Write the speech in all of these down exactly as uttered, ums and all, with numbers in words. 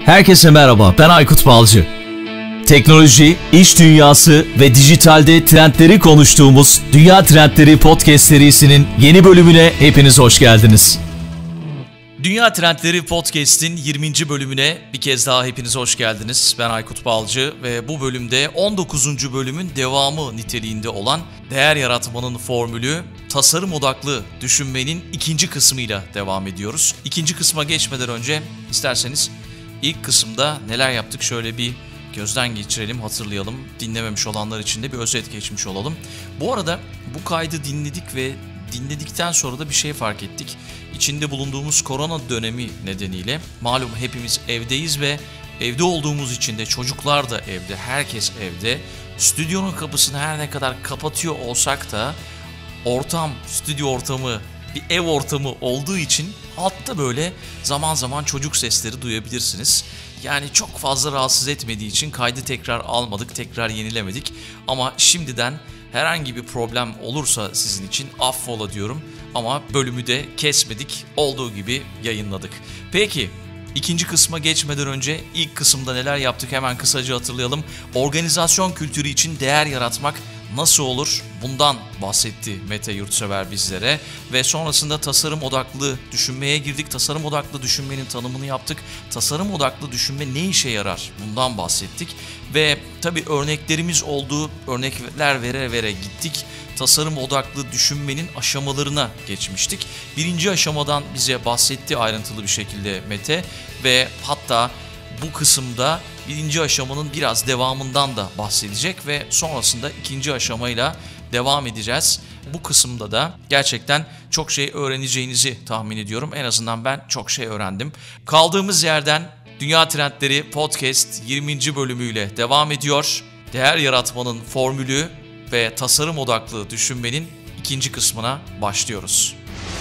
Herkese merhaba, ben Aykut Balcı. Teknoloji, iş dünyası ve dijitalde trendleri konuştuğumuz Dünya Trendleri Podcast serisinin yeni bölümüne hepiniz hoş geldiniz. Dünya Trendleri Podcast'in yirminci bölümüne bir kez daha hepiniz hoş geldiniz. Ben Aykut Balcı ve bu bölümde on dokuzuncu bölümün devamı niteliğinde olan değer yaratmanın formülü, tasarım odaklı düşünmenin ikinci kısmıyla devam ediyoruz. İkinci kısma geçmeden önce isterseniz ilk kısımda neler yaptık şöyle bir gözden geçirelim, hatırlayalım. Dinlememiş olanlar için de bir özet geçmiş olalım. Bu arada bu kaydı dinledik ve dinledikten sonra da bir şey fark ettik. İçinde bulunduğumuz korona dönemi nedeniyle malum hepimiz evdeyiz ve evde olduğumuz için de çocuklar da evde, herkes evde. Stüdyonun kapısını her ne kadar kapatıyor olsak da ortam, stüdyo ortamı, bir ev ortamı olduğu için altta böyle zaman zaman çocuk sesleri duyabilirsiniz. Yani çok fazla rahatsız etmediği için kaydı tekrar almadık, tekrar yenilemedik. Ama şimdiden herhangi bir problem olursa sizin için affola diyorum. Ama bölümü de kesmedik, olduğu gibi yayınladık. Peki, ikinci kısma geçmeden önce ilk kısımda neler yaptık hemen kısaca hatırlayalım. Organizasyon kültürü için değer yaratmak nasıl olur? Bundan bahsetti Mete Yurtsever bizlere ve sonrasında tasarım odaklı düşünmeye girdik. Tasarım odaklı düşünmenin tanımını yaptık. Tasarım odaklı düşünme ne işe yarar? Bundan bahsettik ve tabii örneklerimiz oldu. Örnekler vere vere gittik. Tasarım odaklı düşünmenin aşamalarına geçmiştik. Birinci aşamadan bize bahsetti ayrıntılı bir şekilde Mete ve hatta bu kısımda birinci aşamanın biraz devamından da bahsedecek ve sonrasında ikinci aşamayla devam edeceğiz. Bu kısımda da gerçekten çok şey öğreneceğinizi tahmin ediyorum. En azından ben çok şey öğrendim. Kaldığımız yerden Dünya Trendleri Podcast yirminci bölümüyle devam ediyor. Değer yaratmanın formülü ve tasarım odaklı düşünmenin ikinci kısmına başlıyoruz.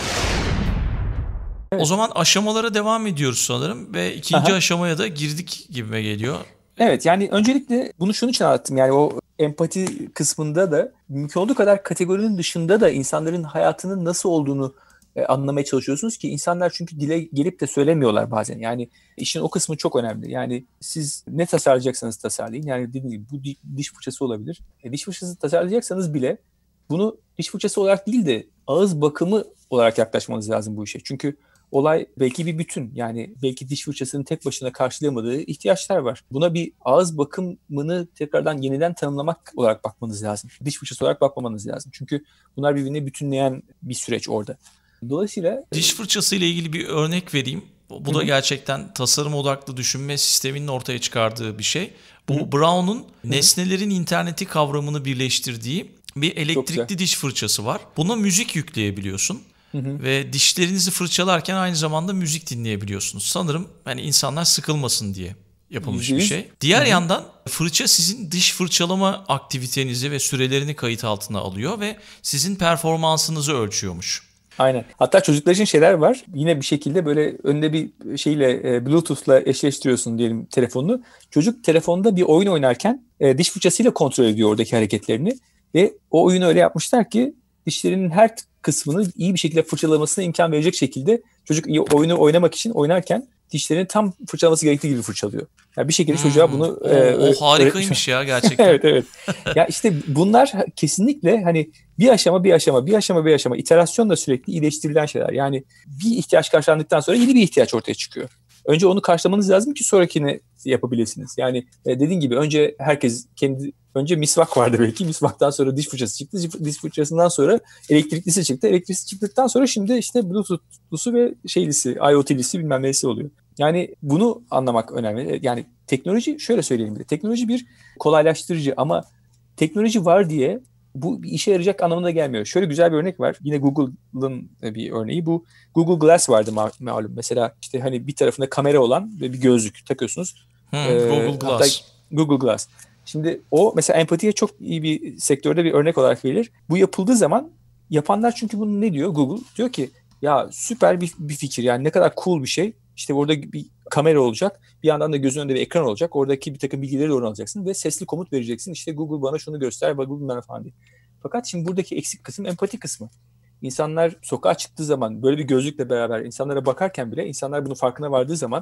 Evet. O zaman aşamalara devam ediyoruz sanırım ve ikinci Aha. aşamaya da girdik gibime geliyor. Evet, yani öncelikle bunu şunun için anlattım. Yani o empati kısmında da mümkün olduğu kadar kategorinin dışında da insanların hayatının nasıl olduğunu e, anlamaya çalışıyorsunuz ki insanlar çünkü dile gelip de söylemiyorlar bazen. Yani işin o kısmı çok önemli. Yani siz ne tasarlayacaksanız tasarlayın. Yani dediğim gibi bu diş fırçası olabilir. E, diş fırçası tasarlayacaksanız bile bunu diş fırçası olarak değil de ağız bakımı olarak yaklaşmanız lazım bu işe. Çünkü olay belki bir bütün. Yani belki diş fırçasının tek başına karşılayamadığı ihtiyaçlar var. Buna bir ağız bakımını tekrardan yeniden tanımlamak olarak bakmanız lazım. Diş fırçası olarak bakmamanız lazım. Çünkü bunlar birbirine bütünleyen bir süreç orada. Dolayısıyla... Diş fırçası ile ilgili bir örnek vereyim. Bu da gerçekten tasarım odaklı düşünme sisteminin ortaya çıkardığı bir şey. Bu Hı-hı. Brown'un nesnelerin interneti kavramını birleştirdiği bir elektrikli diş fırçası var. Buna müzik yükleyebiliyorsun. Hı hı. Ve dişlerinizi fırçalarken aynı zamanda müzik dinleyebiliyorsunuz. Sanırım hani insanlar sıkılmasın diye yapılmış bir şey. Diğer hı hı. yandan fırça sizin diş fırçalama aktivitenizi ve sürelerini kayıt altına alıyor ve sizin performansınızı ölçüyormuş. Aynen. Hatta çocuklar için şeyler var. Yine bir şekilde böyle önünde bir şeyle e, Bluetooth'la eşleştiriyorsun diyelim telefonunu. Çocuk telefonda bir oyun oynarken e, diş fırçasıyla kontrol ediyor oradaki hareketlerini ve o oyunu öyle yapmışlar ki dişlerinin her kısmını iyi bir şekilde fırçalamasına imkan verecek şekilde çocuk oyunu oynamak için oynarken dişlerini tam fırçalaması gerektiği gibi fırçalıyor. Yani bir şekilde hmm. çocuğa bunu... O, e, o harikaymış ya gerçekten. evet evet. Ya işte bunlar kesinlikle hani bir aşama bir aşama bir aşama bir aşama iterasyonla sürekli iyileştirilen şeyler. Yani bir ihtiyaç karşılandıktan sonra yeni bir ihtiyaç ortaya çıkıyor. Önce onu karşılamanız lazım ki sonrakini yapabilirsiniz. Yani e, dediğin gibi önce herkes kendi önce misvak vardı belki. Misvaktan sonra diş fırçası çıktı. Diş fırçasından sonra elektriklisi çıktı. Elektriklisi çıktıktan sonra şimdi işte Bluetooth'lusu ve şeylisi, IoT'lisi bilmem nesi oluyor. Yani bunu anlamak önemli. Yani teknoloji şöyle söyleyeyim bir de. Teknoloji bir kolaylaştırıcı ama teknoloji var diye bu bir işe yarayacak anlamına gelmiyor. Şöyle güzel bir örnek var. Yine Google'ın bir örneği. Bu Google Glass vardı malum. Mesela işte hani bir tarafında kamera olan ve bir gözlük takıyorsunuz. Hmm, ee, Google Glass. Google Glass. Şimdi o mesela empatiye çok iyi bir sektörde bir örnek olarak verilir. Bu yapıldığı zaman yapanlar çünkü bunu ne diyor? Google diyor ki ya süper bir, bir fikir yani ne kadar cool bir şey. İşte orada bir kamera olacak. Bir yandan da gözün önünde bir ekran olacak. Oradaki bir takım bilgileri doğru alacaksın ve sesli komut vereceksin. İşte Google bana şunu göster, Google bana falan diye. Fakat şimdi buradaki eksik kısım empati kısmı. İnsanlar sokağa çıktığı zaman böyle bir gözlükle beraber insanlara bakarken bile insanlar bunun farkına vardığı zaman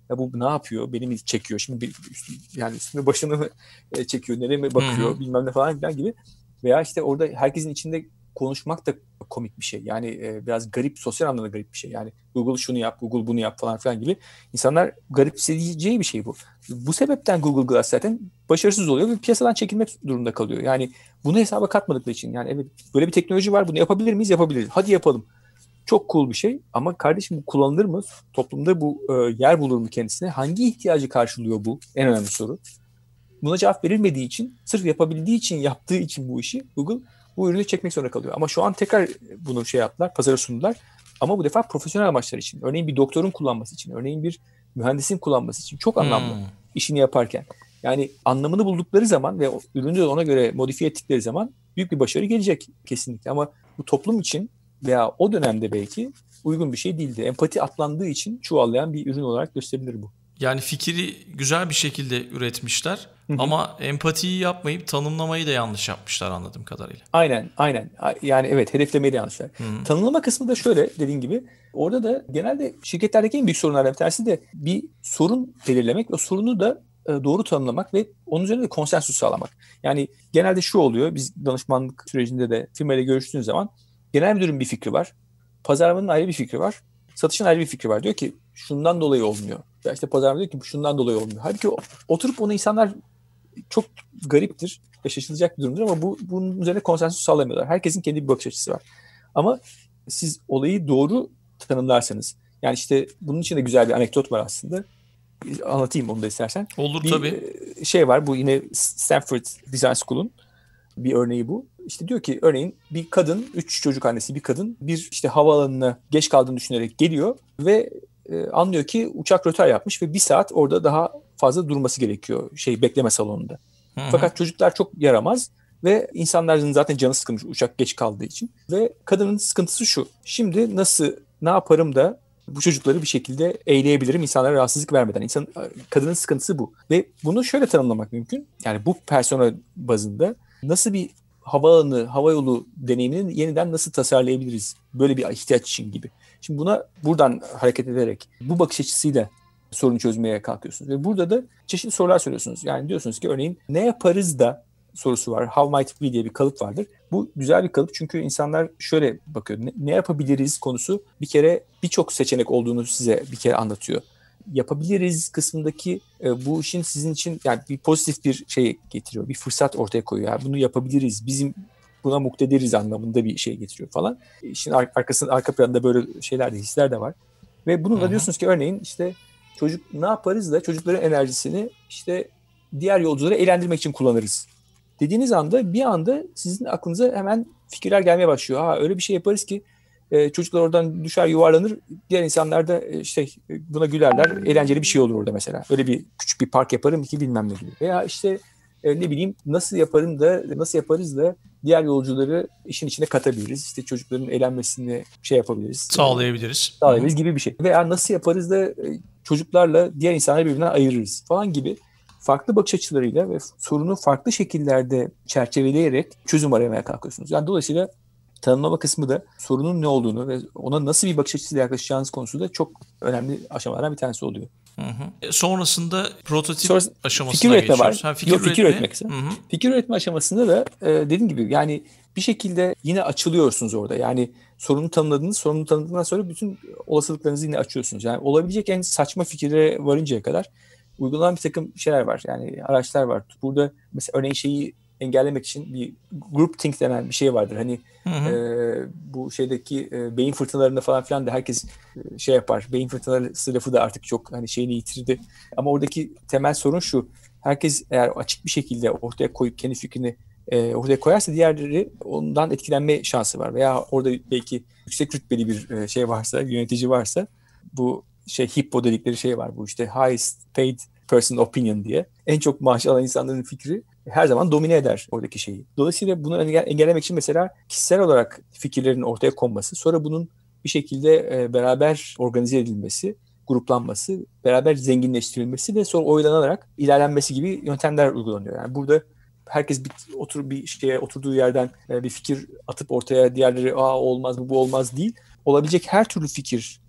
Ya bu ne yapıyor? Beni mi çekiyor? Şimdi bir, yani üstüme başını mı çekiyor? Nereye mi bakıyor? Hı-hı. Bilmem ne falan filan gibi. Veya işte orada herkesin içinde konuşmak da komik bir şey. Yani e, biraz garip, sosyal anlamda garip bir şey. Yani Google şunu yap, Google bunu yap falan filan gibi. İnsanlar garipseyeceği bir şey bu. Bu sebepten Google Glass zaten başarısız oluyor ve piyasadan çekilmek durumunda kalıyor. Yani bunu hesaba katmadıkları için. Yani evet, böyle bir teknoloji var, bunu yapabilir miyiz? Yapabiliriz. Hadi yapalım. Çok cool bir şey ama kardeşim bu kullanılır mı? Toplumda bu e, yer bulur mu kendisine? Hangi ihtiyacı karşılıyor bu? En önemli soru. Buna cevap verilmediği için, sırf yapabildiği için, yaptığı için bu işi Google bu ürünü çekmek zorunda kalıyor. Ama şu an tekrar bunu şey yaptılar, pazara sundular. Ama bu defa profesyonel amaçlar için. Örneğin bir doktorun kullanması için, örneğin bir mühendisin kullanması için çok anlamlı hmm. işini yaparken. Yani anlamını buldukları zaman ve ürünü de ona göre modifiye ettikleri zaman büyük bir başarı gelecek kesinlikle. Ama bu toplum için veya o dönemde belki uygun bir şey değildi. Empati atlandığı için çuvallayan bir ürün olarak gösterilir bu. Yani fikri güzel bir şekilde üretmişler hı hı. ama empatiyi yapmayıp tanımlamayı da yanlış yapmışlar anladığım kadarıyla. Aynen, aynen. Yani evet, hedeflemeyi de yanlışlar. Hı hı. Tanımlama kısmı da şöyle dediğin gibi. Orada da genelde şirketlerdeki en büyük sorunlardan bir tanesi de bir sorun belirlemek ve sorunu da doğru tanımlamak ve onun üzerine de konsensüs sağlamak. Yani genelde şu oluyor, biz danışmanlık sürecinde de firmayla görüştüğünüz zaman genel müdürün bir fikri var, pazarlamanın ayrı bir fikri var, satışın ayrı bir fikri var. Diyor ki şundan dolayı olmuyor. Ya işte pazarlama diyor ki şundan dolayı olmuyor. Halbuki oturup onu insanlar çok gariptir ve şaşılacak bir durumdur ama bu bunun üzerine konsensüs sağlamıyorlar. Herkesin kendi bir bakış açısı var. Ama siz olayı doğru tanımlarsanız, yani işte bunun için de güzel bir anekdot var aslında. Anlatayım onu da istersen. Olur bir tabii. Şey var, bu yine Stanford Design School'un bir örneği bu. İşte diyor ki örneğin bir kadın, üç çocuk annesi bir kadın bir işte havaalanına geç kaldığını düşünerek geliyor ve e, anlıyor ki uçak rötar yapmış ve bir saat orada daha fazla durması gerekiyor şey bekleme salonunda. Hı hı. Fakat çocuklar çok yaramaz ve insanların zaten canı sıkılmış uçak geç kaldığı için ve kadının sıkıntısı şu: şimdi nasıl, ne yaparım da bu çocukları bir şekilde eğleyebilirim insanlara rahatsızlık vermeden. İnsan, kadının sıkıntısı bu. Ve bunu şöyle tanımlamak mümkün. Yani bu persona bazında nasıl bir havaalanı, havayolu deneyimini yeniden nasıl tasarlayabiliriz? Böyle bir ihtiyaç için gibi. Şimdi buna buradan hareket ederek bu bakış açısıyla sorunu çözmeye kalkıyorsunuz. Ve burada da çeşitli sorular soruyorsunuz. Yani diyorsunuz ki örneğin ne yaparız da sorusu var. How might we diye bir kalıp vardır. Bu güzel bir kalıp çünkü insanlar şöyle bakıyor. Ne, ne yapabiliriz konusu bir kere birçok seçenek olduğunu size bir kere anlatıyor. Yapabiliriz kısmındaki e, bu işin sizin için yani bir pozitif bir şey getiriyor. Bir fırsat ortaya koyuyor. Yani bunu yapabiliriz. Bizim buna muktediriz anlamında bir şey getiriyor falan. İşin ar- arkasında arka planında böyle şeyler de hisler de var. Ve bununla Hı-hı. diyorsunuz ki örneğin işte çocuk ne yaparız da çocukların enerjisini işte diğer yolcuları eğlendirmek için kullanırız dediğiniz anda bir anda sizin aklınıza hemen fikirler gelmeye başlıyor. Ha öyle bir şey yaparız ki e, çocuklar oradan düşer yuvarlanır, diğer insanlar da e, işte buna gülerler, eğlenceli bir şey olur orada mesela. Öyle bir küçük bir park yaparım ki bilmem ne gibi. Veya işte e, ne bileyim nasıl yaparım da nasıl yaparız da diğer yolcuları işin içine katabiliriz. İşte çocukların eğlenmesini şey yapabiliriz. Sağlayabiliriz. Sağlayabiliriz gibi bir şey. Veya nasıl yaparız da e, çocuklarla diğer insanları birbirinden ayırırız falan gibi. Farklı bakış açılarıyla ve sorunu farklı şekillerde çerçeveleyerek çözüm aramaya kalkıyorsunuz. Yani dolayısıyla tanımlama kısmı da sorunun ne olduğunu ve ona nasıl bir bakış açısıyla yaklaşacağınız konusunda çok önemli aşamalardan bir tanesi oluyor. Hı hı. Sonrasında prototip Sonrasında aşamasına fikir üretme geçiyoruz. var. Ha, fikir Yok, fikir üretme. üretmek ise. Fikir üretme aşamasında da e, dediğim gibi yani bir şekilde yine açılıyorsunuz orada. Yani sorunu tanımladınız, sorunu tanımladıktan sonra bütün olasılıklarınızı yine açıyorsunuz. Yani olabilecek en saçma fikirlere varıncaya kadar uygulanan bir takım şeyler var. Yani araçlar var. Burada mesela örneğin şeyi engellemek için bir groupthink denen bir şey vardır. Hani hı hı. E, bu şeydeki e, beyin fırtınalarında falan filan da herkes e, şey yapar. Beyin fırtınaları lafı da artık çok hani şeyini yitirdi. Ama oradaki temel sorun şu: herkes eğer açık bir şekilde ortaya koyup kendi fikrini e, ortaya koyarsa diğerleri ondan etkilenme şansı var. Veya orada belki yüksek rütbeli bir e, şey varsa, yönetici varsa, bu şey Hippo dedikleri şey var. Bu işte highest paid person opinion diye. En çok maaş alan insanların fikri her zaman domine eder oradaki şeyi. Dolayısıyla bunu engellemek için mesela kişisel olarak fikirlerin ortaya konması, sonra bunun bir şekilde e, beraber organize edilmesi, gruplanması, beraber zenginleştirilmesi ve sonra oylanarak ilerlenmesi gibi yöntemler uygulanıyor. Yani burada herkes bir otur bir şeye oturduğu yerden e, bir fikir atıp ortaya diğerleri aa olmaz bu bu olmaz değil. Olabilecek her türlü fikir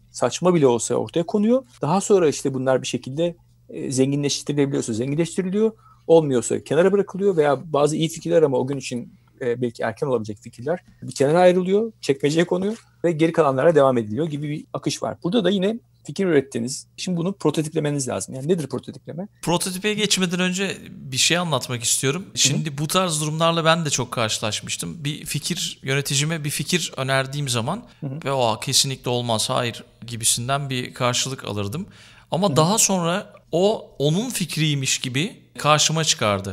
saçma bile olsa ortaya konuyor. Daha sonra işte bunlar bir şekilde e, zenginleştirilebiliyorsa zenginleştiriliyor. Olmuyorsa kenara bırakılıyor veya bazı iyi fikirler ama o gün için e, belki erken olabilecek fikirler bir kenara ayrılıyor, çekmeceye konuyor ve geri kalanlara devam ediliyor gibi bir akış var. Burada da yine fikir ürettiniz. Şimdi bunu prototiplemeniz lazım. Yani nedir prototipleme? Prototipe geçmeden önce bir şey anlatmak istiyorum. Şimdi Hı-hı. bu tarz durumlarla ben de çok karşılaşmıştım. Bir fikir, yöneticime bir fikir önerdiğim zaman Hı-hı. ve o kesinlikle olmaz, hayır gibisinden bir karşılık alırdım. Ama Hı-hı. daha sonra o onun fikriymiş gibi karşıma çıkardı.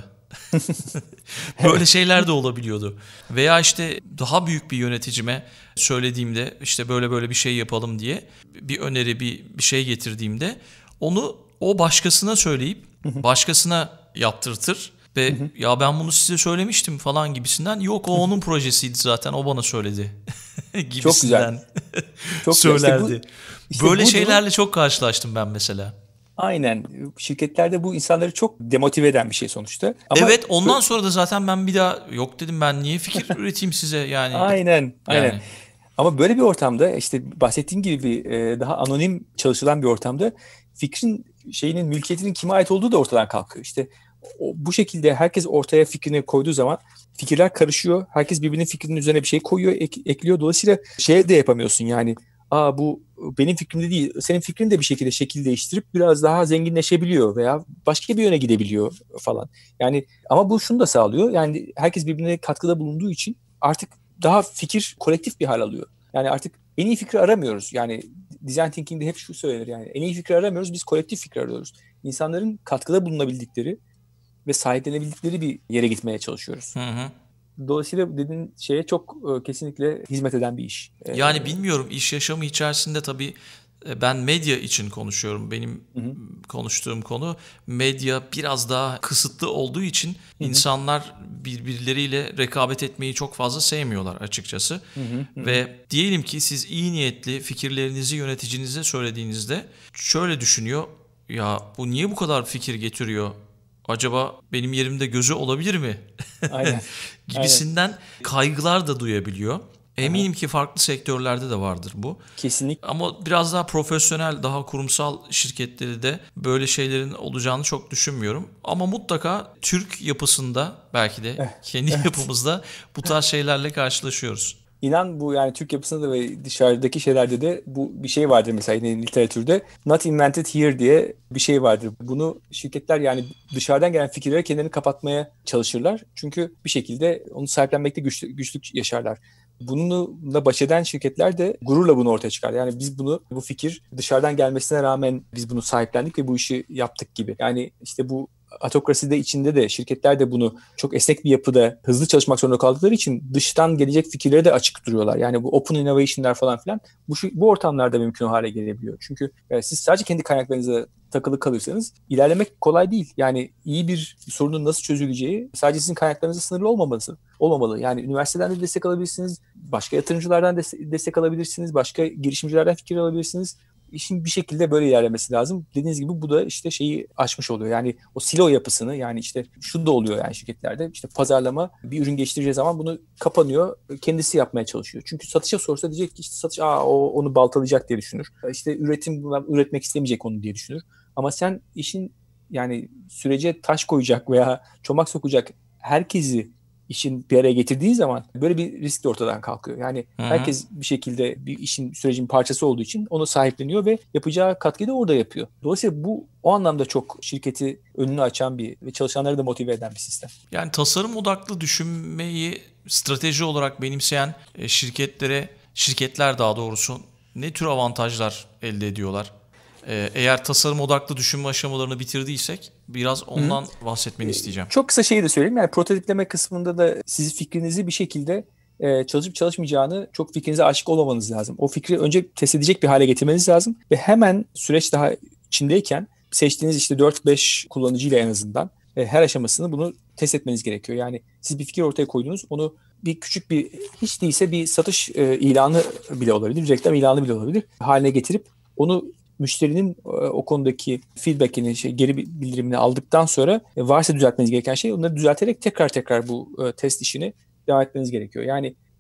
Böyle şeyler de olabiliyordu. Veya işte daha büyük bir yöneticime söylediğimde işte böyle böyle bir şey yapalım diye bir öneri, bir, bir şey getirdiğimde onu o başkasına söyleyip başkasına yaptırtır ve ya ben bunu size söylemiştim falan gibisinden, yok o onun projesiydi zaten, o bana söyledi gibisinden çok güzel. Çok söylerdi. Güzel. İşte bu, işte böyle bu şeylerle durum... çok karşılaştım ben mesela. Aynen. Şirketlerde bu insanları çok demotive eden bir şey sonuçta. Ama evet, ondan sonra da zaten ben bir daha yok dedim, ben niye fikir üreteyim size yani. Aynen. Aynen. Yani. Ama böyle bir ortamda işte bahsettiğim gibi bir daha anonim çalışılan bir ortamda fikrin şeyinin, mülkiyetinin kime ait olduğu da ortadan kalkıyor. İşte o, bu şekilde herkes ortaya fikrini koyduğu zaman fikirler karışıyor. Herkes birbirinin fikrinin üzerine bir şey koyuyor, ek, ekliyor. Dolayısıyla şey de yapamıyorsun yani. Aa bu benim fikrimde değil, senin fikrin de bir şekilde şekil değiştirip biraz daha zenginleşebiliyor veya başka bir yöne gidebiliyor falan. Yani ama bu şunu da sağlıyor. Yani herkes birbirine katkıda bulunduğu için artık daha fikir kolektif bir hal alıyor. Yani artık en iyi fikri aramıyoruz. Yani design thinking'de hep şu söylenir, yani en iyi fikri aramıyoruz, biz kolektif fikri arıyoruz. İnsanların katkıda bulunabildikleri ve sahiplenebildikleri bir yere gitmeye çalışıyoruz. Hı hı. Dolayısıyla dediğin şeye çok e, kesinlikle hizmet eden bir iş. Yani bilmiyorum, iş yaşamı içerisinde tabii ben medya için konuşuyorum. Benim hı hı. konuştuğum konu medya biraz daha kısıtlı olduğu için hı hı. insanlar birbirleriyle rekabet etmeyi çok fazla sevmiyorlar açıkçası. Hı hı hı. Ve diyelim ki siz iyi niyetli fikirlerinizi yöneticinize söylediğinizde şöyle düşünüyor. Ya bu niye bu kadar fikir getiriyor? Acaba benim yerimde gözü olabilir mi? Aynen. gibisinden Aynen. kaygılar da duyabiliyor. Eminim ki farklı sektörlerde de vardır bu. Kesinlikle. Ama biraz daha profesyonel, daha kurumsal şirketleri de böyle şeylerin olacağını çok düşünmüyorum. Ama mutlaka Türk yapısında, belki de kendi evet. yapımızda bu tarz şeylerle karşılaşıyoruz. İnan bu, yani Türk yapısında da ve dışarıdaki şeylerde de bu bir şey vardır mesela yine literatürde. Not invented here diye bir şey vardır. Bunu şirketler yani dışarıdan gelen fikirlere kendilerini kapatmaya çalışırlar. Çünkü bir şekilde onu sahiplenmekte güçlük, güçlük yaşarlar. Bununla baş eden şirketler de gururla bunu ortaya çıkar. Yani biz bunu, bu fikir dışarıdan gelmesine rağmen biz bunu sahiplendik ve bu işi yaptık gibi. Yani işte bu atokraside içinde de şirketler de bunu çok esnek bir yapıda hızlı çalışmak zorunda kaldıkları için dıştan gelecek fikirlere de açık duruyorlar. Yani bu open innovation'lar falan filan bu, bu ortamlarda mümkün hale gelebiliyor. Çünkü yani siz sadece kendi kaynaklarınıza takılı kalırsanız ilerlemek kolay değil. Yani iyi bir sorunun nasıl çözüleceği sadece sizin kaynaklarınızla sınırlı olmaması, olmamalı. Yani üniversiteden de destek alabilirsiniz, başka yatırımcılardan destek alabilirsiniz, başka girişimcilerden fikir alabilirsiniz. İşin bir şekilde böyle ilerlemesi lazım. Dediğiniz gibi bu da işte şeyi aşmış oluyor. Yani o silo yapısını, yani işte şu da oluyor yani şirketlerde. İşte pazarlama bir ürün geliştireceği zaman bunu kapanıyor, kendisi yapmaya çalışıyor. Çünkü satışa sorsa diyecek ki işte satış aa o onu baltalayacak diye düşünür. İşte üretim üretmek istemeyecek onu diye düşünür. Ama sen işin yani sürece taş koyacak veya çomak sokacak herkesi işin bir araya getirdiği zaman böyle bir risk de ortadan kalkıyor. Yani Hı-hı. herkes bir şekilde bir işin, sürecin parçası olduğu için onu sahipleniyor ve yapacağı katkıyı da orada yapıyor. Dolayısıyla bu o anlamda çok şirketi önünü açan bir ve çalışanları da motive eden bir sistem. Yani tasarım odaklı düşünmeyi strateji olarak benimseyen şirketlere, şirketler daha doğrusu ne tür avantajlar elde ediyorlar? Eğer tasarım odaklı düşünme aşamalarını bitirdiysek biraz ondan Hı. bahsetmeni isteyeceğim. Çok kısa şeyi de söyleyeyim. Yani prototipleme kısmında da siz fikrinizi bir şekilde çalışıp çalışmayacağını çok fikrinize aşık olmamanız lazım. O fikri önce test edecek bir hale getirmeniz lazım ve hemen süreç daha içindeyken seçtiğiniz işte dört beş kullanıcıyla en azından her aşamasını bunu test etmeniz gerekiyor. Yani siz bir fikir ortaya koydunuz, onu bir küçük bir, hiç değilse bir satış ilanı bile olabilir, reklam ilanı bile olabilir haline getirip onu müşterinin o konudaki feedback'ini, şey, geri bildirimini aldıktan sonra varsa düzeltmeniz gereken şey onları düzelterek tekrar tekrar bu test işini devam etmeniz gerekiyor. Yani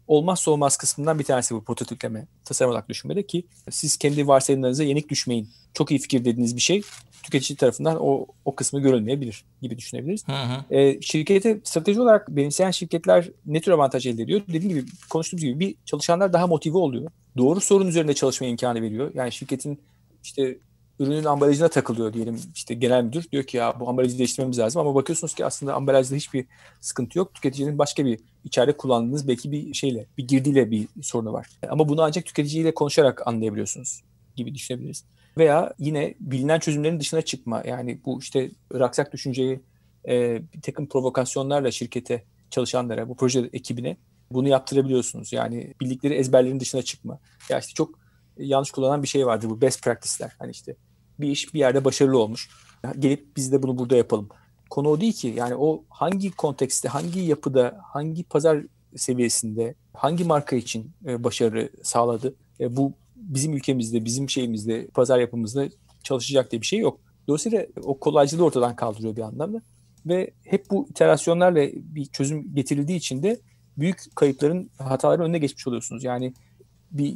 olmazsa olmaz kısmından bir tanesi bu prototipleme, tasarım odaklı düşünmede ki siz kendi varsayımlarınıza yenik düşmeyin. Çok iyi fikir dediğiniz bir şey tüketici tarafından o o kısmı görülmeyebilir gibi düşünebiliriz. Hı hı. E, şirkete strateji olarak benimseyen şirketler ne tür avantaj elde ediyor? Dediğim gibi, konuştuğumuz gibi bir çalışanlar daha motive oluyor. Doğru sorun üzerinde çalışma imkanı veriyor. Yani şirketin işte ürünün ambalajına takılıyor diyelim, işte genel müdür diyor ki ya bu ambalajı değiştirmemiz lazım ama bakıyorsunuz ki aslında ambalajda hiçbir sıkıntı yok. Tüketicinin başka bir içeride kullandığınız belki bir şeyle, bir girdiyle bir sorunu var. Ama bunu ancak tüketiciyle konuşarak anlayabiliyorsunuz gibi düşünebiliriz. Veya yine bilinen çözümlerin dışına çıkma. Yani bu işte raksak düşünceyi e, bir takım provokasyonlarla şirkete, çalışanlara, bu proje ekibine bunu yaptırabiliyorsunuz. Yani bildikleri ezberlerin dışına çıkma. Ya işte çok yanlış kullanan bir şey vardır bu best practice'ler. Hani işte bir iş bir yerde başarılı olmuş. Gelip biz de bunu burada yapalım. Konu o değil ki. Yani o hangi kontekste, hangi yapıda, hangi pazar seviyesinde, hangi marka için başarı sağladı? Bu bizim ülkemizde, bizim şeyimizde, pazar yapımızda çalışacak diye bir şey yok. Dolayısıyla o kolaycılığı ortadan kaldırıyor bir anlamda. Ve hep bu iterasyonlarla bir çözüm getirildiği için de büyük kayıpların, hataların önüne geçmiş oluyorsunuz. Yani bir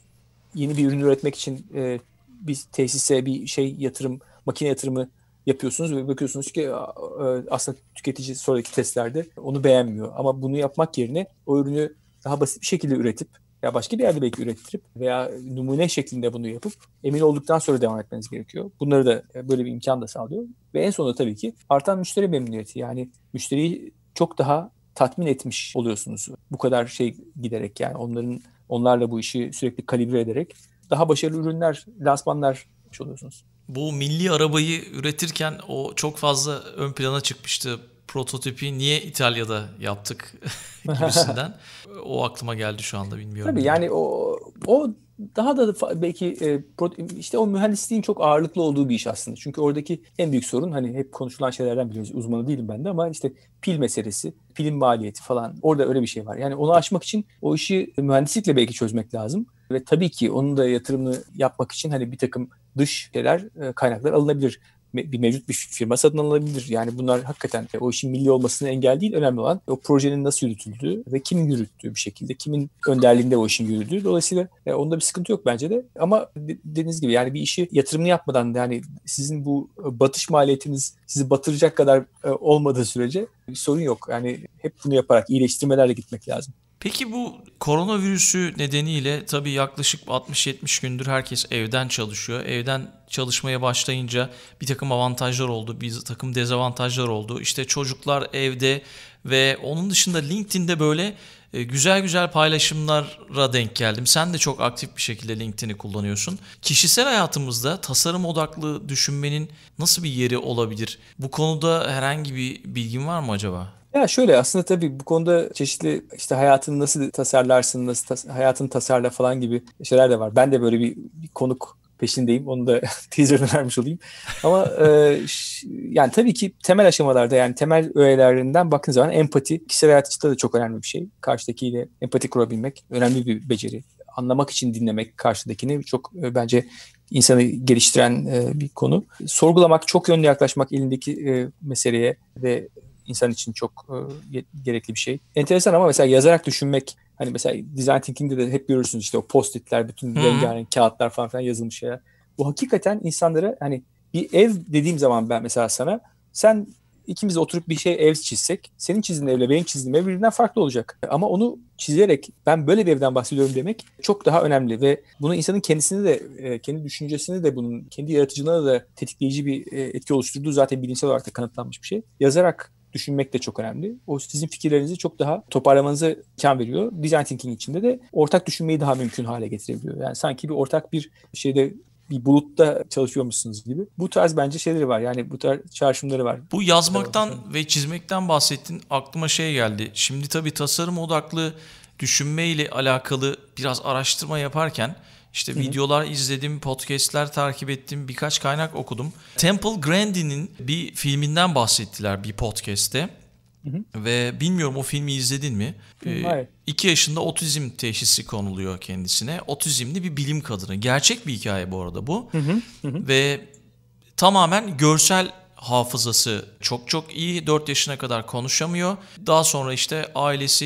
yeni bir ürün üretmek için e, bir tesise bir şey yatırım, makine yatırımı yapıyorsunuz ve bakıyorsunuz ki e, aslında tüketici sonraki testlerde onu beğenmiyor. Ama bunu yapmak yerine o ürünü daha basit bir şekilde üretip ya başka bir yerde belki ürettirip veya numune şeklinde bunu yapıp emin olduktan sonra devam etmeniz gerekiyor. Bunları da böyle bir imkan da sağlıyor. Ve en sonunda tabii ki artan müşteri memnuniyeti. Yani müşteriyi çok daha tatmin etmiş oluyorsunuz. Bu kadar şey giderek, yani onların onlarla bu işi sürekli kalibre ederek daha başarılı ürünler, lansmanlar yapmış oluyorsunuz. Bu milli arabayı üretirken o çok fazla ön plana çıkmıştı. Prototipi niye İtalya'da yaptık gibisinden. O aklıma geldi şu anda, bilmiyorum. Tabii yani o o daha da belki e, işte o mühendisliğin çok ağırlıklı olduğu bir iş aslında. Çünkü oradaki en büyük sorun, hani hep konuşulan şeylerden biri, uzmanı değilim ben de ama işte pil meselesi, pilin maliyeti falan, orada öyle bir şey var. Yani onu aşmak için o işi mühendislikle belki çözmek lazım. Ve tabii ki onun da yatırımını yapmak için hani bir takım dış şeyler, kaynaklar alınabilir. Bir mevcut bir firma satın alınabilir. Yani bunlar hakikaten o işin milli olmasına engel değil. Önemli olan o projenin nasıl yürütüldüğü ve kimin yürüttüğü bir şekilde, kimin önderliğinde o işin yürüdüğü. Dolayısıyla onda bir sıkıntı yok bence de. Ama dediğiniz gibi yani bir işi yatırımını yapmadan, yani sizin bu batış maliyetiniz sizi batıracak kadar olmadığı sürece bir sorun yok. Yani hep bunu yaparak iyileştirmelerle gitmek lazım. Peki bu koronavirüsü nedeniyle tabii yaklaşık altmış yetmiş gündür herkes evden çalışıyor. Evden çalışmaya başlayınca bir takım avantajlar oldu, bir takım dezavantajlar oldu. İşte çocuklar evde ve onun dışında LinkedIn'de böyle güzel güzel paylaşımlara denk geldim. Sen de çok aktif bir şekilde LinkedIn'i kullanıyorsun. Kişisel hayatımızda tasarım odaklı düşünmenin nasıl bir yeri olabilir? Bu konuda herhangi bir bilgin var mı acaba? Ya şöyle, aslında tabii bu konuda çeşitli işte hayatını nasıl tasarlarsın, nasıl tas- hayatını tasarla falan gibi şeyler de var. Ben de böyle bir, bir konuk peşindeyim. Onu da teaser'ını vermiş olayım. Ama e, ş- yani tabii ki temel aşamalarda, yani temel öğelerinden baktığın zaman empati kişisel hayat için de çok önemli bir şey. Karşıdakiyle empati kurabilmek önemli bir beceri. Anlamak için dinlemek karşıdakini çok e, bence insanı geliştiren e, bir konu. Sorgulamak, çok yönlü yaklaşmak elindeki e, meseleye ve insan için çok e, gerekli bir şey. Enteresan ama mesela yazarak düşünmek, hani mesela design thinking'de de hep görürsünüz işte o post-itler, bütün Hı-hı. rengarenk kağıtlar falan filan yazılmış şeyler. Bu hakikaten insanlara, hani bir ev dediğim zaman ben mesela sana, sen ikimiz de oturup bir şey ev çizsek, senin çizdiğin evle benim çizdiğim ev birbirinden farklı olacak. Ama onu çizerek ben böyle bir evden bahsediyorum demek çok daha önemli ve bunu insanın kendisini de, kendi düşüncesini de, bunun kendi yaratıcılığına da tetikleyici bir etki oluşturduğu zaten bilimsel olarak da kanıtlanmış bir şey. Yazarak düşünmek de çok önemli. O sizin fikirlerinizi çok daha toparlamanıza imkan veriyor. Design thinking içinde de ortak düşünmeyi daha mümkün hale getirebiliyor. Yani sanki bir ortak bir şeyde, bir bulutta çalışıyormuşsunuz gibi. Bu tarz bence şeyleri var. Yani bu tarz çağrışımları var. Bu yazmaktan ve çizmekten bahsettin. Aklıma şey geldi. Şimdi tabii tasarım odaklı düşünme ile alakalı biraz araştırma yaparken işte Hı-hı. videolar izledim, podcastler takip ettim, birkaç kaynak okudum. Temple Grandin'in bir filminden bahsettiler bir podcast'te. Hı-hı. Ve bilmiyorum, o filmi izledin mi? Ee, iki yaşında otizm teşhisi konuluyor kendisine. Otizmli bir bilim kadını. Gerçek bir hikaye bu arada bu. Hı-hı. Hı-hı. Ve tamamen görsel hafızası çok çok iyi. dört yaşına kadar konuşamıyor. Daha sonra işte ailesi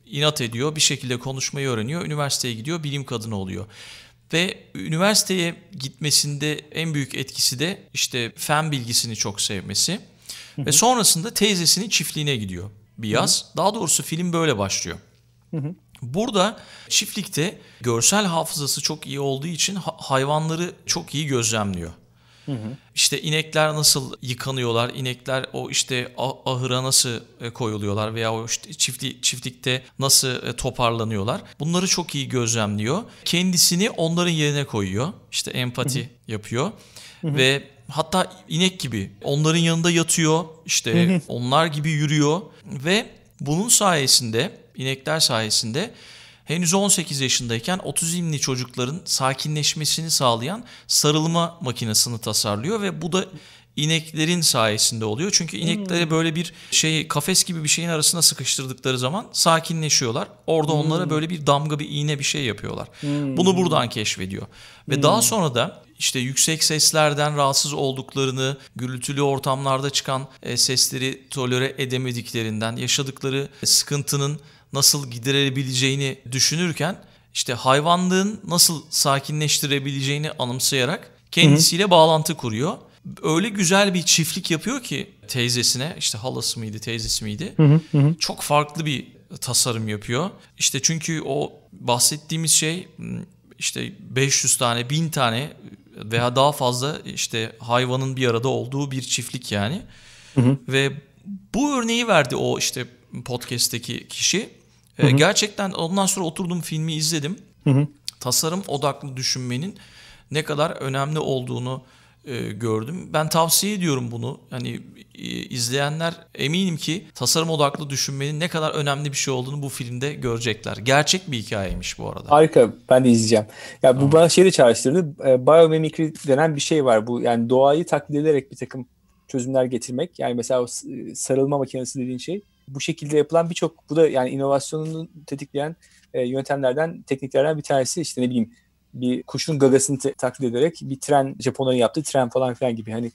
inat ediyor, bir şekilde konuşmayı öğreniyor, üniversiteye gidiyor, bilim kadını oluyor. Ve üniversiteye gitmesinde en büyük etkisi de işte fen bilgisini çok sevmesi. Hı hı. Ve sonrasında teyzesinin çiftliğine gidiyor bir yaz. Hı hı. Daha doğrusu film böyle başlıyor. Hı hı. Burada çiftlikte görsel hafızası çok iyi olduğu için hayvanları çok iyi gözlemliyor. Hı hı. İşte inekler nasıl yıkanıyorlar, inekler o işte ahıra nasıl koyuluyorlar veya o işte çiftli, çiftlikte nasıl toparlanıyorlar. Bunları çok iyi gözlemliyor. Kendisini onların yerine koyuyor. İşte empati hı hı. yapıyor. Hı hı. Ve hatta inek gibi onların yanında yatıyor. İşte hı hı. onlar gibi yürüyor ve bunun sayesinde, inekler sayesinde henüz on sekiz yaşındayken otizmli çocukların sakinleşmesini sağlayan sarılma makinesini tasarlıyor ve bu da ineklerin sayesinde oluyor. Çünkü inekleri böyle bir şey, kafes gibi bir şeyin arasına sıkıştırdıkları zaman sakinleşiyorlar. Orada hmm. onlara böyle bir damga, bir iğne bir şey yapıyorlar. Hmm. Bunu buradan keşfediyor. Ve hmm. daha sonra da işte yüksek seslerden rahatsız olduklarını, gürültülü ortamlarda çıkan sesleri tolere edemediklerinden, yaşadıkları sıkıntının nasıl giderebileceğini düşünürken işte hayvanlığın nasıl sakinleştirebileceğini anımsayarak kendisiyle Hı-hı. bağlantı kuruyor. Öyle güzel bir çiftlik yapıyor ki teyzesine, işte halası mıydı, teyzesi miydi? Hı hı. Çok farklı bir tasarım yapıyor. İşte çünkü o bahsettiğimiz şey işte beş yüz tane, bin tane veya daha fazla işte hayvanın bir arada olduğu bir çiftlik yani. Hı hı. Ve bu örneği verdi o işte podcast'teki kişi. Hı hı. Gerçekten ondan sonra oturdum, filmi izledim. Hı hı. Tasarım odaklı düşünmenin ne kadar önemli olduğunu e, gördüm. Ben tavsiye ediyorum bunu. Hani e, izleyenler eminim ki tasarım odaklı düşünmenin ne kadar önemli bir şey olduğunu bu filmde görecekler. Gerçek bir hikayeymiş bu arada. Harika. Ben de izleyeceğim. Ya bu tamam. bana şeyi de çağrıştırdı. E, biomimikri denen bir şey var. Bu yani doğayı taklit ederek bir takım çözümler getirmek. Yani mesela o sarılma makinesi dediğin şey. Bu şekilde yapılan birçok, bu da yani inovasyonunu tetikleyen e, yöntemlerden, tekniklerden bir tanesi. İşte ne bileyim, bir kuşun gagasını te- taklit ederek bir tren, Japonların yaptığı tren falan filan gibi. Hani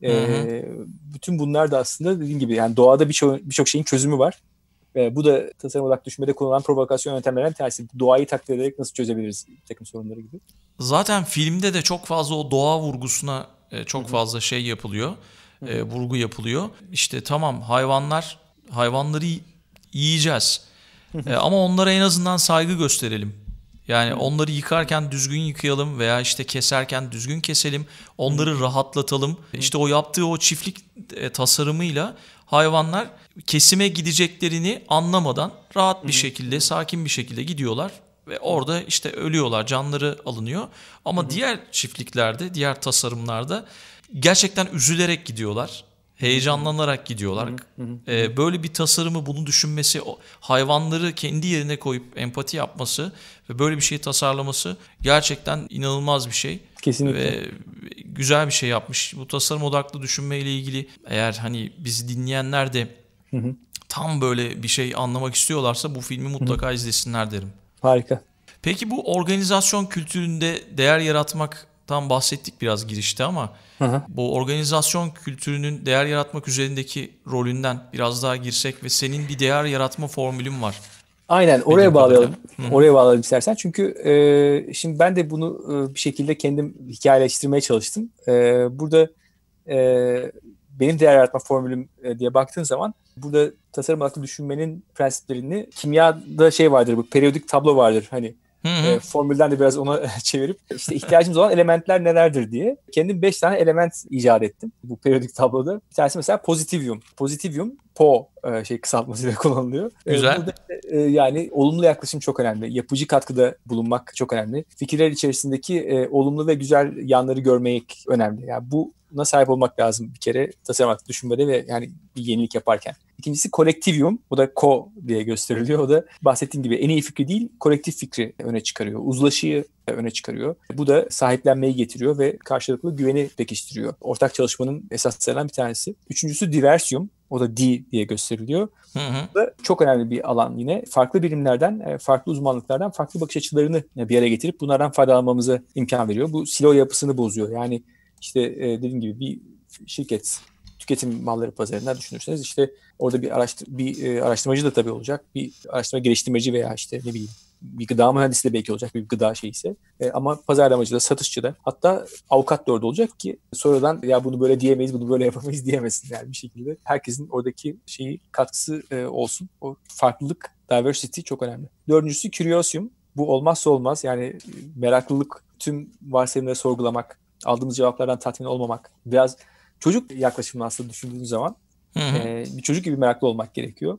e, bütün bunlar da aslında dediğim gibi yani doğada birçok birçok şeyin çözümü var. E, bu da tasarım odaklı düşünmede kullanılan provokasyon yöntemlerden bir tanesi. Doğayı taklit ederek nasıl çözebiliriz bir takım sorunları gibi. Zaten filmde de çok fazla o doğa vurgusuna e, çok Hı-hı. fazla şey yapılıyor. E, vurgu yapılıyor. İşte tamam, hayvanlar Hayvanları yiyeceğiz. e, ama onlara en azından saygı gösterelim. Yani onları yıkarken düzgün yıkayalım veya işte keserken düzgün keselim. Onları rahatlatalım. İşte o yaptığı o çiftlik e, tasarımıyla hayvanlar kesime gideceklerini anlamadan rahat bir şekilde, sakin bir şekilde gidiyorlar. Ve orada işte ölüyorlar, canları alınıyor. Ama diğer çiftliklerde, diğer tasarımlarda gerçekten üzülerek gidiyorlar. Heyecanlanarak gidiyorlar. Hı hı hı. Ee, böyle bir tasarımı, bunu düşünmesi, hayvanları kendi yerine koyup empati yapması ve böyle bir şey tasarlaması gerçekten inanılmaz bir şey. Kesinlikle. Ve güzel bir şey yapmış. Bu tasarım odaklı düşünmeyle ilgili eğer hani bizi dinleyenler de hı hı. tam böyle bir şey anlamak istiyorlarsa bu filmi mutlaka hı hı. izlesinler derim. Harika. Peki bu organizasyon kültüründe değer yaratmaktan bahsettik biraz girişte ama Hı-hı. bu organizasyon kültürünün değer yaratmak üzerindeki rolünden biraz daha girsek ve senin bir değer yaratma formülün var. Aynen, oraya bağlayalım. Hı-hı. Oraya bağlayalım istersen. Çünkü e, şimdi ben de bunu e, bir şekilde kendim hikayeleştirmeye çalıştım. E, burada e, benim değer yaratma formülüm e, diye baktığın zaman burada tasarım odaklı düşünmenin prensiplerini, kimyada şey vardır, bu periyodik tablo vardır hani. E, formülden de biraz ona çevirip işte ihtiyacımız olan elementler nelerdir diye kendim beş tane element icat ettim bu periyodik tabloda. Bir tanesi mesela pozitivyum. Pozitivyum Po e, şey kısaltmasıyla kullanılıyor. Güzel. E, burada e, yani olumlu yaklaşım çok önemli. Yapıcı katkıda bulunmak çok önemli. Fikirler içerisindeki e, olumlu ve güzel yanları görmek önemli. Yani buna sahip olmak lazım bir kere tasarım düşünmede ve yani bir yenilik yaparken. İkincisi kolektivyum. Bu da ko diye gösteriliyor. O da bahsettiğim gibi en iyi fikri değil, kolektif fikri öne çıkarıyor. Uzlaşıyı öne çıkarıyor. Bu da sahiplenmeyi getiriyor ve karşılıklı güveni pekiştiriyor. Ortak çalışmanın esaslarından bir tanesi. Üçüncüsü diversyum. O da D diye gösteriliyor. Hı hı. Bu da çok önemli bir alan yine. Farklı bilimlerden, farklı uzmanlıklardan farklı bakış açılarını bir araya getirip bunlardan faydalanmamıza imkan veriyor. Bu silo yapısını bozuyor. Yani işte dediğim gibi bir şirket tüketim malları pazarından düşünürseniz işte orada bir araştır bir e, araştırmacı da tabii olacak. Bir araştırma geliştirmeci veya işte ne bileyim bir gıda mühendisi de belki olacak, bir gıda şeyse. E, ama pazarlamacı da, satışçı da, hatta avukat da orada olacak ki sonradan ya bunu böyle diyemeyiz, bunu böyle yapamayız diyemesin yani bir şekilde. Herkesin oradaki şeyi katkısı e, olsun. O farklılık, diversity çok önemli. Dördüncüsü curiosium. Bu olmazsa olmaz. Yani meraklılık, tüm varsayımları sorgulamak, aldığımız cevaplardan tatmin olmamak. Biraz çocuk yaklaşımını aslında düşündüğünüz zaman e, bir çocuk gibi meraklı olmak gerekiyor.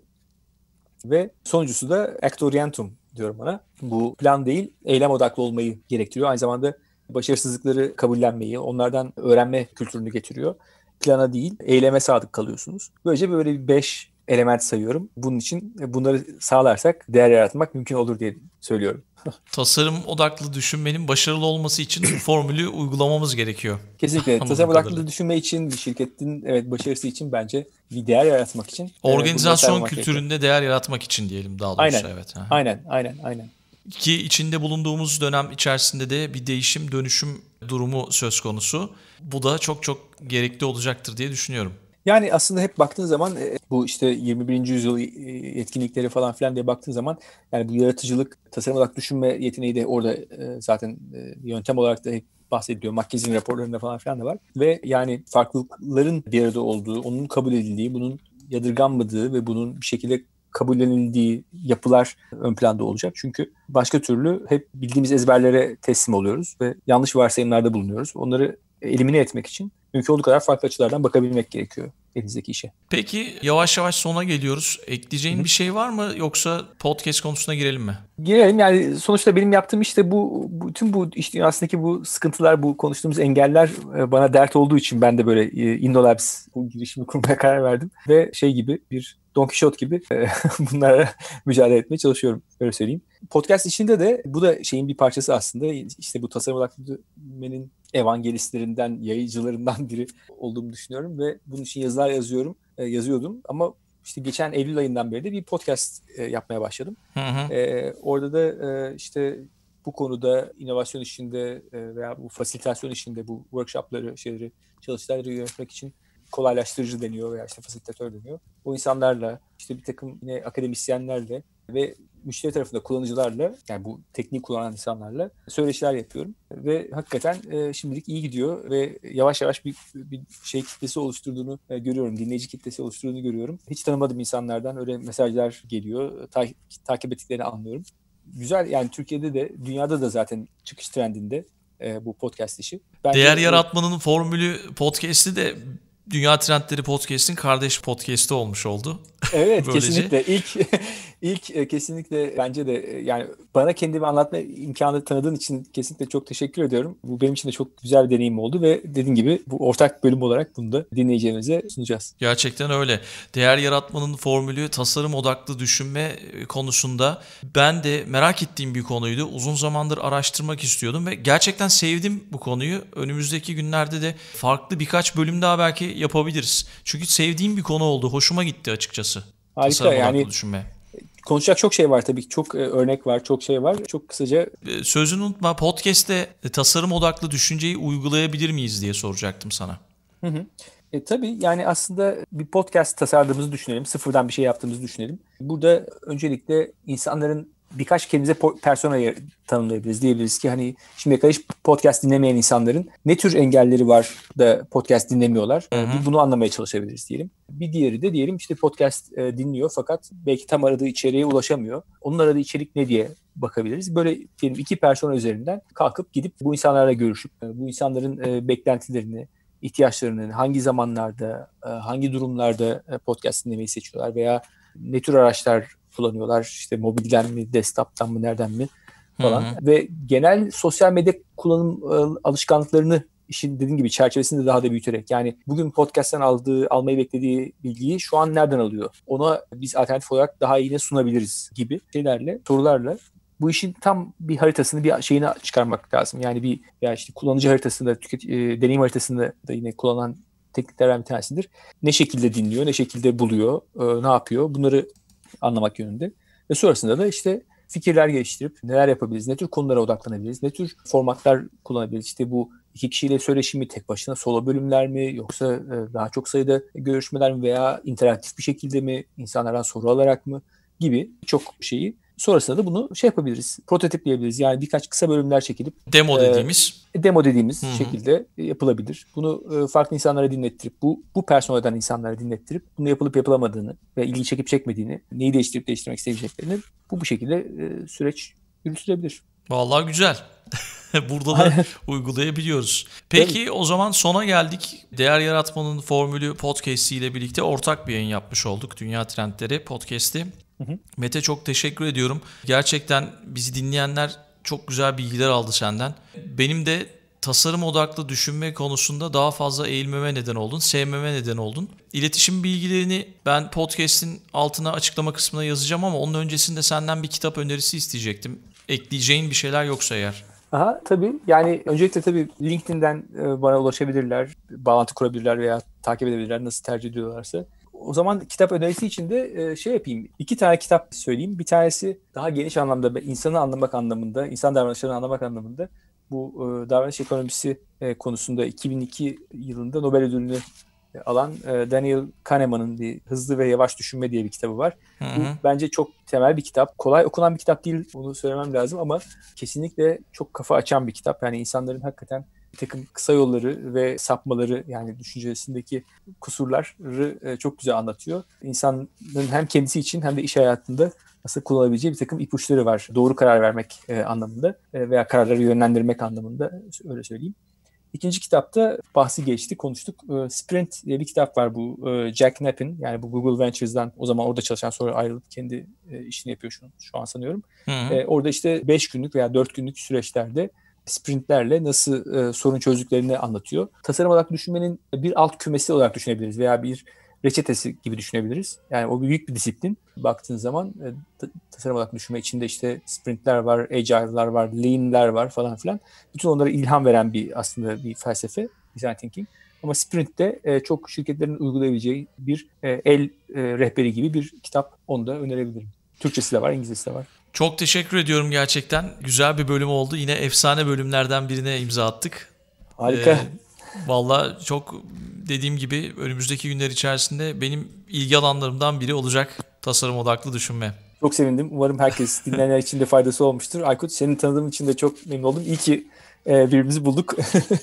Ve sonuncusu da act orientum diyorum bana. Bu plan değil, eylem odaklı olmayı gerektiriyor. Aynı zamanda başarısızlıkları kabullenmeyi, onlardan öğrenme kültürünü getiriyor. Plana değil, eyleme sadık kalıyorsunuz. Böylece böyle bir beş element sayıyorum. Bunun için bunları sağlarsak değer yaratmak mümkün olur diye söylüyorum. Tasarım odaklı düşünmenin başarılı olması için bu formülü uygulamamız gerekiyor. Kesinlikle. Tasarım odaklı düşünme için, bir şirketin evet başarısı için bence bir değer yaratmak için. Organizasyon e, kültüründe gerekiyor. Değer yaratmak için diyelim daha doğrusu. Aynen, evet. aynen, aynen, aynen. Ki içinde bulunduğumuz dönem içerisinde de bir değişim, dönüşüm durumu söz konusu. Bu da çok çok gerekli olacaktır diye düşünüyorum. Yani aslında hep baktığın zaman bu işte yirmi birinci yüzyıl yetkinlikleri falan filan diye baktığın zaman yani bu yaratıcılık, tasarım olarak düşünme yeteneği de orada zaten yöntem olarak da hep bahsediliyor. McKinsey'nin raporlarında falan filan da var. Ve yani farklılıkların bir arada olduğu, onun kabul edildiği, bunun yadırganmadığı ve bunun bir şekilde kabullenildiği yapılar ön planda olacak. Çünkü başka türlü hep bildiğimiz ezberlere teslim oluyoruz ve yanlış varsayımlarda bulunuyoruz. Onları elimine etmek için mümkün olduğu kadar farklı açılardan bakabilmek gerekiyor elinizdeki işe. Peki yavaş yavaş sona geliyoruz. Ekleyeceğin Hı-hı. bir şey var mı yoksa podcast konusuna girelim mi? Girelim. Yani sonuçta benim yaptığım işte bu bütün bu iş dünyasındaki bu sıkıntılar, bu konuştuğumuz engeller bana dert olduğu için ben de böyle Indolabs bu girişimi kurmaya karar verdim. Ve şey gibi bir Don Quixote gibi bunlara mücadele etmeye çalışıyorum. Öyle söyleyeyim. Podcast içinde de bu da şeyin bir parçası aslında. İşte bu tasarım odaklı düşünmenin evangelistlerinden, yayıcılarından biri olduğumu düşünüyorum ve bunun için yazılar yazıyorum, yazıyordum ama işte geçen Eylül ayından beri de bir podcast yapmaya başladım. Hı hı. Ee, orada da e, işte bu konuda inovasyon işinde e, veya bu fasilitasyon işinde bu workshopları, şeyleri, çalıştayları yönetmek için kolaylaştırıcı deniyor veya işte fasilitatör deniyor. O insanlarla, işte bir takım yine akademisyenlerle ve müşteri tarafında kullanıcılarla, yani bu tekniği kullanan insanlarla söyleşiler yapıyorum. Ve hakikaten e, şimdilik iyi gidiyor ve yavaş yavaş bir, bir şey kitlesi oluşturduğunu e, görüyorum. Dinleyici kitlesi oluşturduğunu görüyorum. Hiç tanımadığım insanlardan öyle mesajlar geliyor. Ta- takip ettiklerini anlıyorum. Güzel, yani Türkiye'de de dünyada da zaten çıkış trendinde e, bu podcast işi. Bence Değer yaratmanın formülü podcast'i de Dünya Trendleri Podcast'in kardeş podcast'i olmuş oldu. Evet, kesinlikle. İlk ilk kesinlikle bence de yani bana kendimi anlatma imkanı tanıdığın için kesinlikle çok teşekkür ediyorum. Bu benim için de çok güzel bir deneyim oldu ve dediğim gibi bu ortak bölüm olarak bunu da dinleyicilerimize sunacağız. Gerçekten öyle. Değer yaratmanın formülü tasarım odaklı düşünme konusunda ben de merak ettiğim bir konuydu. Uzun zamandır araştırmak istiyordum ve gerçekten sevdim bu konuyu. Önümüzdeki günlerde de farklı birkaç bölüm daha belki yapabiliriz. Çünkü sevdiğim bir konu oldu. Hoşuma gitti açıkçası. Harika, yani düşünme. Konuşacak çok şey var tabii. Çok e, örnek var, çok şey var. Çok kısaca. E, sözünü unutma. Podcast'te e, tasarım odaklı düşünceyi uygulayabilir miyiz diye soracaktım sana. Hı hı. E, tabii yani aslında bir podcast tasarladığımızı düşünelim. Sıfırdan bir şey yaptığımızı düşünelim. Burada öncelikle insanların birkaç kendimize persona tanımlayabiliriz. Diyebiliriz ki hani şimdiye kadar hiç podcast dinlemeyen insanların ne tür engelleri var da podcast dinlemiyorlar. Hı hı. Bunu anlamaya çalışabiliriz diyelim. Bir diğeri de diyelim işte podcast e, dinliyor fakat belki tam aradığı içeriğe ulaşamıyor. Onun aradığı içerik ne diye bakabiliriz. Böyle diyelim iki persona üzerinden kalkıp gidip bu insanlarla görüşüp bu insanların e, beklentilerini, ihtiyaçlarını hangi zamanlarda, e, hangi durumlarda podcast dinlemeyi seçiyorlar veya ne tür araçlar kullanıyorlar, işte mobilden mi, desktop'tan mı, nereden mi falan. Hı hı. Ve genel sosyal medya kullanım e, alışkanlıklarını işin dediğim gibi çerçevesinde daha da büyüterek, yani bugün podcast'ten aldığı, almayı beklediği bilgiyi şu an nereden alıyor? Ona biz alternatif olarak daha iyi ne sunabiliriz gibi şeylerle, sorularla bu işin tam bir haritasını, bir şeyini çıkarmak lazım. Yani bir ya işte kullanıcı haritasında, tüket, e, deneyim haritasında da yine kullanılan tekniklerden bir tanesidir. Ne şekilde dinliyor, ne şekilde buluyor, e, ne yapıyor? Bunları anlamak yönünde. Ve sonrasında da işte fikirler geliştirip neler yapabiliriz, ne tür konulara odaklanabiliriz, ne tür formatlar kullanabiliriz. İşte bu iki kişiyle söyleşim mi, tek başına solo bölümler mi, yoksa e, daha çok sayıda görüşmeler mi veya interaktif bir şekilde mi, insanlardan soru alarak mı gibi çok şeyi. Sonrasında da bunu şey yapabiliriz, prototipleyebiliriz. Yani birkaç kısa bölümler çekilip demo dediğimiz e, demo dediğimiz Hı-hı. şekilde yapılabilir. Bunu e, farklı insanlara dinlettirip, bu bu personelden insanlara dinlettirip bunu yapılıp yapılamadığını ve ilgi çekip çekmediğini, neyi değiştirip değiştirmek isteyeceklerini bu bu şekilde e, süreç yürütülebilir. Vallahi güzel. Burada da uygulayabiliyoruz. Peki evet. O zaman sona geldik. Değer Yaratmanın Formülü podcast'i ile birlikte ortak bir yayın yapmış olduk. Dünya Trendleri podcast'i. Hı hı. Mete çok teşekkür ediyorum. Gerçekten bizi dinleyenler çok güzel bilgiler aldı senden. Benim de tasarım odaklı düşünme konusunda daha fazla eğilmeme neden oldun, sevmeme neden oldun. İletişim bilgilerini ben podcast'in altına açıklama kısmına yazacağım ama onun öncesinde senden bir kitap önerisi isteyecektim. Ekleyeceğin bir şeyler yoksa eğer. Aha, tabii. Yani öncelikle tabii LinkedIn'den bana ulaşabilirler, bağlantı kurabilirler veya takip edebilirler nasıl tercih ediyorlarsa. O zaman kitap önerisi için de şey yapayım. İki tane kitap söyleyeyim. Bir tanesi daha geniş anlamda, insanı anlamak anlamında, insan davranışlarını anlamak anlamında. Bu davranış ekonomisi konusunda iki bin iki yılında Nobel ödülünü alan Daniel Kahneman'ın bir Hızlı ve Yavaş Düşünme diye bir kitabı var. Hı hı. Bu bence çok temel bir kitap. Kolay okunan bir kitap değil, onu söylemem lazım ama kesinlikle çok kafa açan bir kitap. Yani insanların hakikaten bir takım kısa yolları ve sapmaları, yani düşüncesindeki kusurları çok güzel anlatıyor. İnsanın hem kendisi için hem de iş hayatında nasıl kullanabileceği bir takım ipuçları var. Doğru karar vermek anlamında veya kararları yönlendirmek anlamında, öyle söyleyeyim. İkinci kitapta bahsi geçti, konuştuk. Sprint diye bir kitap var, bu Jack Knapp'in, yani bu Google Ventures'dan o zaman orada çalışan, sonra ayrılıp kendi işini yapıyor şu, şu an sanıyorum. Hı hı. Orada işte beş günlük veya dört günlük süreçlerde sprintlerle nasıl e, sorun çözdüklerini anlatıyor. Tasarım olarak düşünmenin bir alt kümesi olarak düşünebiliriz veya bir reçetesi gibi düşünebiliriz. Yani o büyük bir disiplin. Baktığın zaman e, t- tasarım olarak düşünme içinde işte sprintler var, agile'lar var, lean'ler var falan filan. Bütün onlara ilham veren bir aslında bir felsefe, design thinking. Ama Sprint'te e, çok şirketlerin uygulayabileceği bir e, el e, rehberi gibi bir kitap, onu da önerebilirim. Türkçesi de var, İngilizcesi de var. Çok teşekkür ediyorum gerçekten. Güzel bir bölüm oldu. Yine efsane bölümlerden birine imza attık. Harika. Ee, vallahi çok, dediğim gibi önümüzdeki günler içerisinde benim ilgi alanlarımdan biri olacak tasarım odaklı düşünme. Çok sevindim. Umarım herkes, dinleyenler için de faydası olmuştur. Aykut, seni tanıdığım için de çok memnun oldum. İyi ki e, birbirimizi bulduk.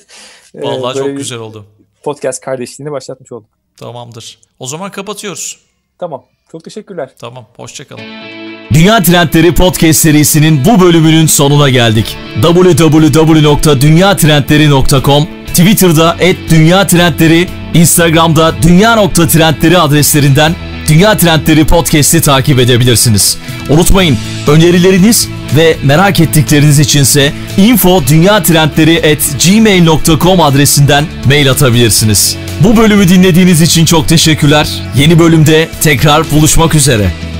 Vallahi çok güzel oldu. Podcast kardeşliğini başlatmış olduk. Tamamdır. O zaman kapatıyoruz. Tamam. Çok teşekkürler. Tamam. Hoşçakalın. Dünya Trendleri Podcast serisinin bu bölümünün sonuna geldik. double-u double-u double-u nokta dünya trendleri nokta com, Twitter'da et dünya trendleri, Instagram'da dünya nokta trendleri adreslerinden Dünya Trendleri Podcast'i takip edebilirsiniz. Unutmayın, önerileriniz ve merak ettikleriniz içinse info dünya trendleri at gmail nokta com adresinden mail atabilirsiniz. Bu bölümü dinlediğiniz için çok teşekkürler. Yeni bölümde tekrar buluşmak üzere.